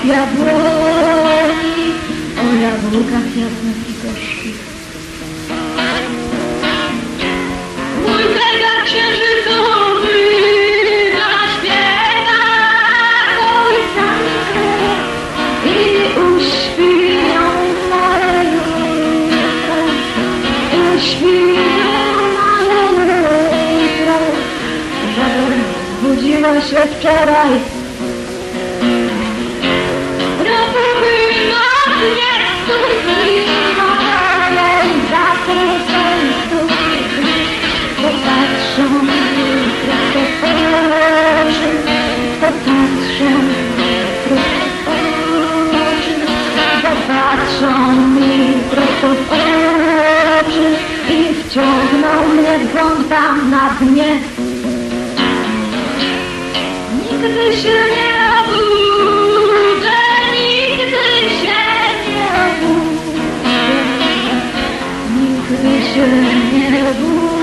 jabłoni, o jabłkach jasnych i gorzkich. Mój zegar księżycowy zaśpiewa kołysankę i uśpią moje jutro, uśpią moje jutro, żebym budziła się wczoraj. Popatrzą mi prosto w oczy, popatrzą prosto w oczy, popatrzą mi prosto w oczy i wciągną mnie w błąd tam na dnie. Nigdy się nie obudzę, nigdy się nie obudzę, nigdy się nie obudzę.